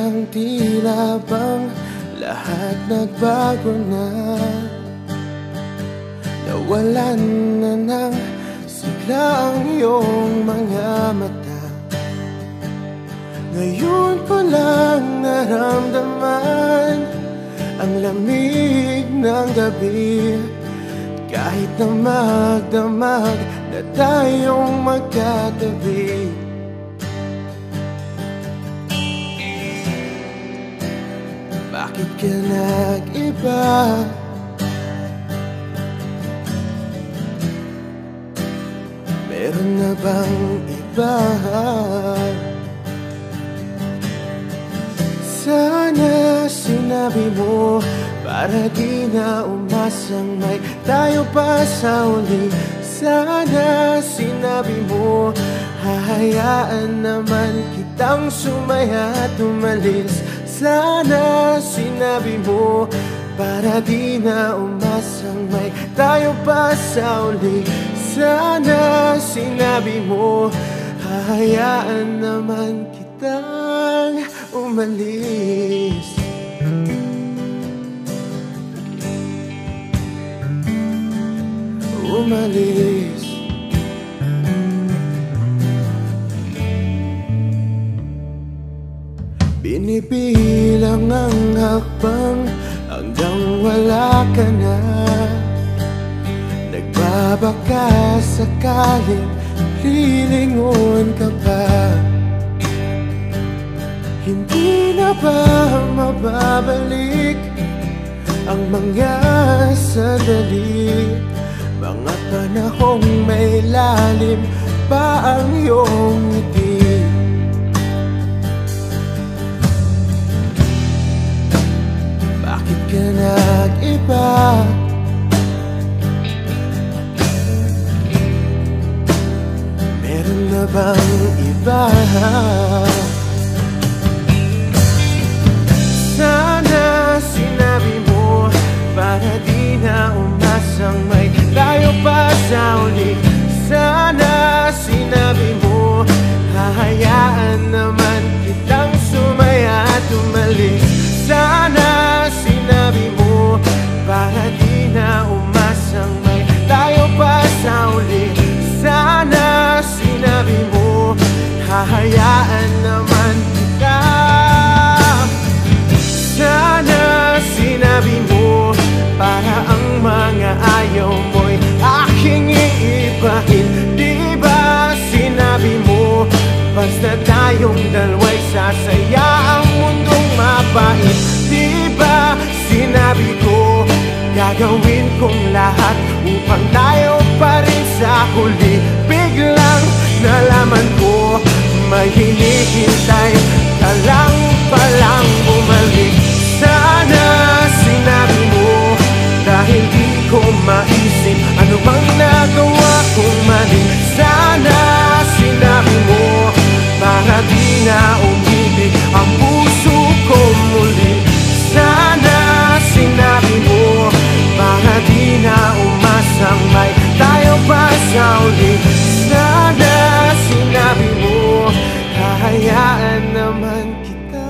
Parang tila bang lahat nagbago na. Nawalan na ng sigla ang iyong mga mata. Ngayon ko lang naramdaman ang lamig ng gabi. Kahit na magdamag na tayong magkatabi. Bakit ka nag-iba? Meron na bang iba? Sana sinabi mo para di na umasang may tayo pa sa uli. Sana sinabi mo hahayaan naman kitang sumaya at umalis. Sana sinabi mo para di na umasang may tayo pa sa uli. Sana sinabi mo hahayaan naman kitang umalis. Umalis. Binibilang ang hakbang hanggang wala ka na. Nagbabaka sakaling lilingon ka pa. Hindi na ba mababalik ang mga sandali, mga panahong may lalim pa ang iyong ngiti? Bakit ka nag-iba? Meron na bang iba? Sana sinabi mo para di na umasang may tayo pa sa uli. Sana sinabi mo hahayaan naman kitang sumaya at umalis. Sana sinabi mo para di na umasang may tayo pa sa uli. Sana sinabi mo hahayaan naman kita. Sana sinabi mo para ang mga ayaw mo'y aking iibahin. Di ba sinabi mo basta tayong dalawa'y sasaya ang mundong mapait? Di ba sinabi ko gagawin kong lahat upang tayo pa rin sa huli? Biglang nalaman ko may hinihintay ka lang palang bumalik. Sana sinabi mo dahil di ko maisip ano bang nagawa kong mali. Sana sinabi mo para di na umibig ang puso ko muli. Sana sinabi mo para di na umasang may tayo pa sa uli. Sana sinabi mo hahayaan naman kita.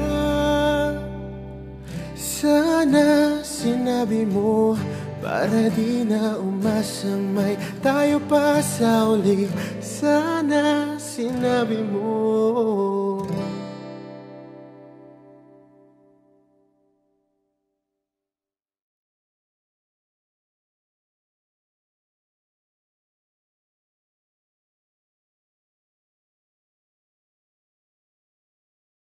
Sana sinabi mo para di na umasang may tayo pa sa uli. Sana sinabi mo.